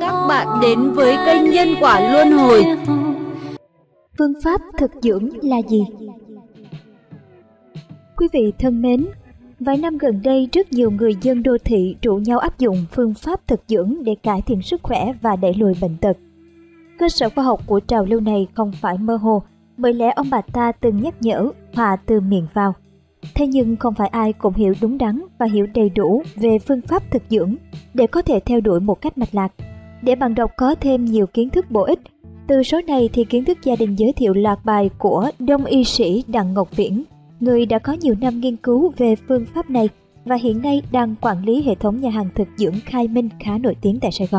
các bạn đến với kênh Nhân Quả Luân Hồi. Phương pháp thực dưỡng là gì? Quý vị thân mến, vài năm gần đây rất nhiều người dân đô thị rủ nhau áp dụng phương pháp thực dưỡng để cải thiện sức khỏe và đẩy lùi bệnh tật. Cơ sở khoa học của trào lưu này không phải mơ hồ, bởi lẽ ông bà ta từng nhắc nhở hòa từ miệng vào. Thế nhưng không phải ai cũng hiểu đúng đắn và hiểu đầy đủ về phương pháp thực dưỡng để có thể theo đuổi một cách mạch lạc. Để bạn đọc có thêm nhiều kiến thức bổ ích, từ số này thì kiến thức gia đình giới thiệu loạt bài của Đông y sĩ Đặng Ngọc Viễn, người đã có nhiều năm nghiên cứu về phương pháp này và hiện nay đang quản lý hệ thống nhà hàng thực dưỡng Khai Minh khá nổi tiếng tại Sài Gòn.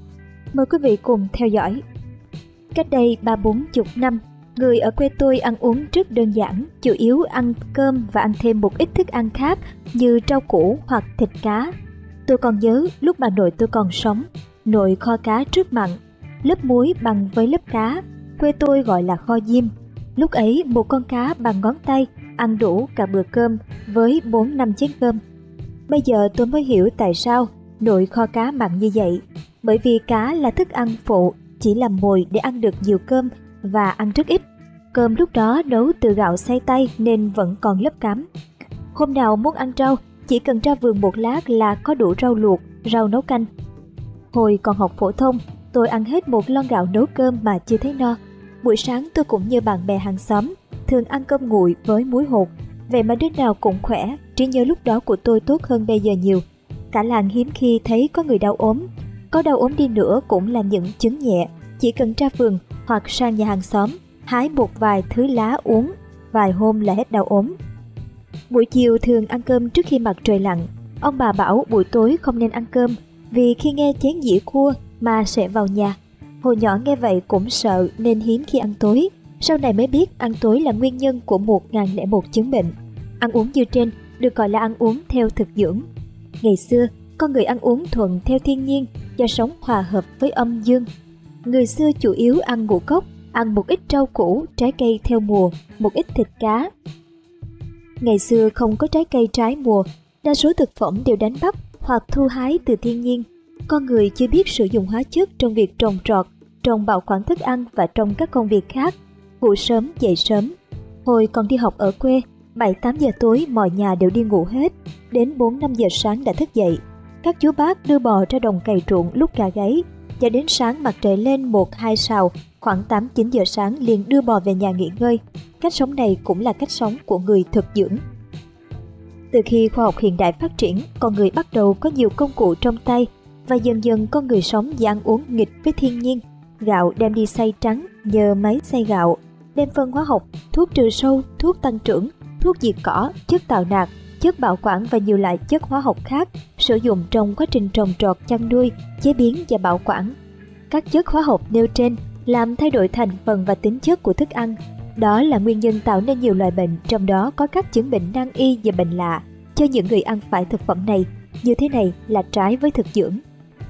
Mời quý vị cùng theo dõi. Cách đây 30-40 năm, người ở quê tôi ăn uống rất đơn giản, chủ yếu ăn cơm và ăn thêm một ít thức ăn khác như rau củ hoặc thịt cá. Tôi còn nhớ lúc bà nội tôi còn sống, nội kho cá rất mặn, lớp muối bằng với lớp cá, quê tôi gọi là kho diêm. Lúc ấy một con cá bằng ngón tay ăn đủ cả bữa cơm với 4-5 chén cơm. Bây giờ tôi mới hiểu tại sao nội kho cá mặn như vậy, bởi vì cá là thức ăn phụ, chỉ làm mồi để ăn được nhiều cơm và ăn rất ít. Cơm lúc đó nấu từ gạo xay tay nên vẫn còn lớp cám. Hôm nào muốn ăn rau, chỉ cần ra vườn một lát là có đủ rau luộc, rau nấu canh. Hồi còn học phổ thông, tôi ăn hết một lon gạo nấu cơm mà chưa thấy no. Buổi sáng tôi cũng như bạn bè hàng xóm, thường ăn cơm nguội với muối hột. Vậy mà đứa nào cũng khỏe, trí nhớ lúc đó của tôi tốt hơn bây giờ nhiều. Cả làng hiếm khi thấy có người đau ốm. Có đau ốm đi nữa cũng là những chứng nhẹ, chỉ cần ra vườn hoặc sang nhà hàng xóm, hái một vài thứ lá uống, vài hôm là hết đau ốm. Buổi chiều thường ăn cơm trước khi mặt trời lặn. Ông bà bảo buổi tối không nên ăn cơm, vì khi nghe chén dĩa cua mà sẽ vào nhà. Hồi nhỏ nghe vậy cũng sợ nên hiếm khi ăn tối. Sau này mới biết ăn tối là nguyên nhân của 1001 chứng bệnh. Ăn uống như trên được gọi là ăn uống theo thực dưỡng. Ngày xưa, con người ăn uống thuận theo thiên nhiên do sống hòa hợp với âm dương. Người xưa chủ yếu ăn ngũ cốc, ăn một ít rau củ, trái cây theo mùa, một ít thịt cá. Ngày xưa không có trái cây trái mùa, đa số thực phẩm đều đánh bắt hoặc thu hái từ thiên nhiên. Con người chưa biết sử dụng hóa chất trong việc trồng trọt, trồng bảo quản thức ăn và trong các công việc khác. Ngủ sớm dậy sớm. Hồi còn đi học ở quê, 7-8 giờ tối mọi nhà đều đi ngủ hết, đến 4-5 giờ sáng đã thức dậy. Các chú bác đưa bò ra đồng cày ruộng lúc gà gáy, và đến sáng mặt trời lên 1-2 sào, khoảng 8-9 giờ sáng liền đưa bò về nhà nghỉ ngơi. Cách sống này cũng là cách sống của người thực dưỡng. Từ khi khoa học hiện đại phát triển, con người bắt đầu có nhiều công cụ trong tay và dần dần con người sống và ăn uống nghịch với thiên nhiên. Gạo đem đi xay trắng nhờ máy xay gạo, đem phân hóa học, thuốc trừ sâu, thuốc tăng trưởng, thuốc diệt cỏ, chất tạo nạc, chất bảo quản và nhiều loại chất hóa học khác sử dụng trong quá trình trồng trọt, chăn nuôi, chế biến và bảo quản. Các chất hóa học nêu trên làm thay đổi thành phần và tính chất của thức ăn. Đó là nguyên nhân tạo nên nhiều loại bệnh, trong đó có các chứng bệnh nan y và bệnh lạ cho những người ăn phải thực phẩm này. Như thế này là trái với thực dưỡng.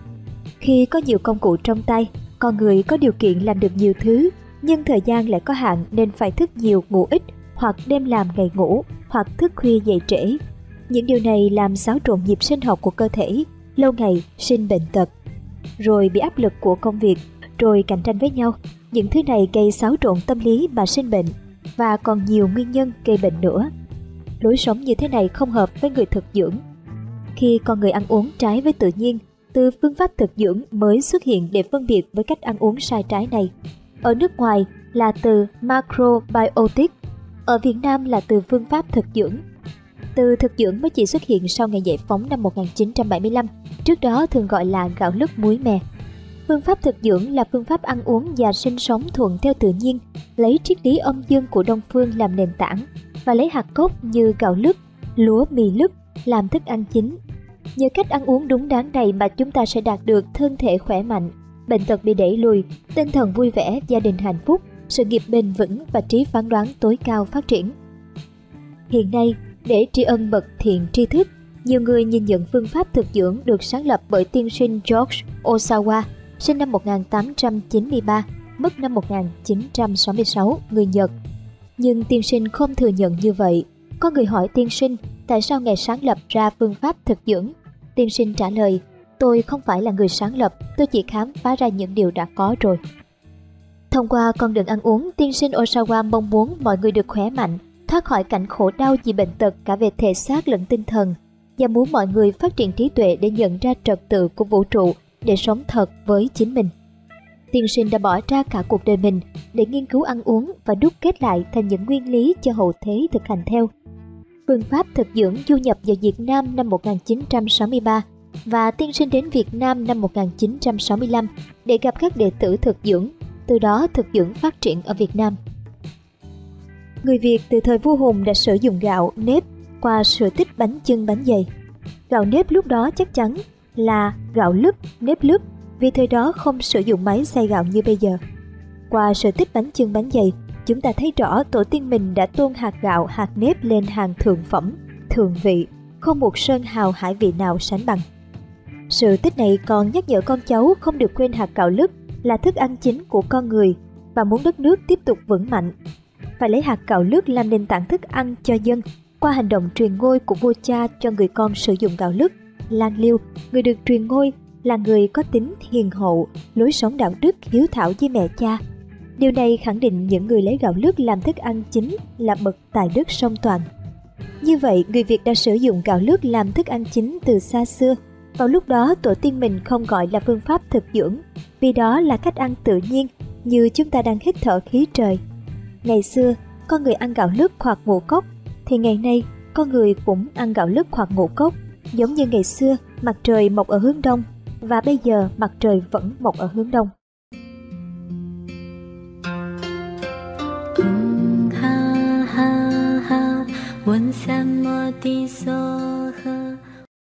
Khi có nhiều công cụ trong tay, con người có điều kiện làm được nhiều thứ, nhưng thời gian lại có hạn nên phải thức nhiều ngủ ít, hoặc đêm làm ngày ngủ, hoặc thức khuya dậy trễ. Những điều này làm xáo trộn nhịp sinh học của cơ thể, lâu ngày sinh bệnh tật. Rồi bị áp lực của công việc, rồi cạnh tranh với nhau. Những thứ này gây xáo trộn tâm lý mà sinh bệnh, và còn nhiều nguyên nhân gây bệnh nữa. Lối sống như thế này không hợp với người thực dưỡng. Khi con người ăn uống trái với tự nhiên, từ phương pháp thực dưỡng mới xuất hiện để phân biệt với cách ăn uống sai trái này. Ở nước ngoài là từ macrobiotic, ở Việt Nam là từ phương pháp thực dưỡng. Từ thực dưỡng mới chỉ xuất hiện sau ngày giải phóng năm 1975, trước đó thường gọi là gạo lứt muối mè. Phương pháp thực dưỡng là phương pháp ăn uống và sinh sống thuận theo tự nhiên, lấy triết lý âm dương của Đông phương làm nền tảng và lấy hạt cốt như gạo lứt, lúa, mì lứt làm thức ăn chính. Nhờ cách ăn uống đúng đắn này mà chúng ta sẽ đạt được thân thể khỏe mạnh, bệnh tật bị đẩy lùi, tinh thần vui vẻ, gia đình hạnh phúc, sự nghiệp bền vững và trí phán đoán tối cao phát triển. Hiện nay, để tri ân bậc thiện tri thức, nhiều người nhìn nhận phương pháp thực dưỡng được sáng lập bởi tiên sinh George Osawa, sinh năm 1893, mất năm 1966, người Nhật. Nhưng tiên sinh không thừa nhận như vậy. Có người hỏi tiên sinh tại sao ngài sáng lập ra phương pháp thực dưỡng. Tiên sinh trả lời, Tôi không phải là người sáng lập, tôi chỉ khám phá ra những điều đã có rồi. Thông qua con đường ăn uống, tiên sinh Osawa mong muốn mọi người được khỏe mạnh, thoát khỏi cảnh khổ đau vì bệnh tật cả về thể xác lẫn tinh thần, và muốn mọi người phát triển trí tuệ để nhận ra trật tự của vũ trụ, để sống thật với chính mình. Tiên sinh đã bỏ ra cả cuộc đời mình để nghiên cứu ăn uống và đúc kết lại thành những nguyên lý cho hậu thế thực hành theo. Phương pháp thực dưỡng du nhập vào Việt Nam năm 1963 và tiên sinh đến Việt Nam năm 1965 để gặp các đệ tử thực dưỡng, từ đó thực dưỡng phát triển ở Việt Nam. Người Việt từ thời vua Hùng đã sử dụng gạo, nếp qua sự tích bánh chưng bánh dày. Gạo nếp lúc đó chắc chắn là gạo lứt, nếp lứt, vì thời đó không sử dụng máy xay gạo như bây giờ. Qua sự tích bánh chưng bánh dày, chúng ta thấy rõ tổ tiên mình đã tôn hạt gạo, hạt nếp lên hàng thượng phẩm, thượng vị, không một sơn hào hải vị nào sánh bằng. Sự tích này còn nhắc nhở con cháu không được quên hạt gạo lứt là thức ăn chính của con người, và muốn đất nước tiếp tục vững mạnh, phải lấy hạt gạo lứt làm nền tảng thức ăn cho dân. Qua hành động truyền ngôi của vua cha cho người con sử dụng gạo lứt, Lang Liêu, người được truyền ngôi, là người có tính hiền hậu, lối sống đạo đức hiếu thảo với mẹ cha. Điều này khẳng định những người lấy gạo lứt làm thức ăn chính là bậc tài đức song toàn. Như vậy, người Việt đã sử dụng gạo lứt làm thức ăn chính từ xa xưa. Vào lúc đó, tổ tiên mình không gọi là phương pháp thực dưỡng, vì đó là cách ăn tự nhiên, như chúng ta đang hít thở khí trời. Ngày xưa, con người ăn gạo lứt hoặc ngũ cốc, thì ngày nay, con người cũng ăn gạo lứt hoặc ngũ cốc. Giống như ngày xưa, mặt trời mọc ở hướng đông, và bây giờ mặt trời vẫn mọc ở hướng đông. ha ha ha,问什么的所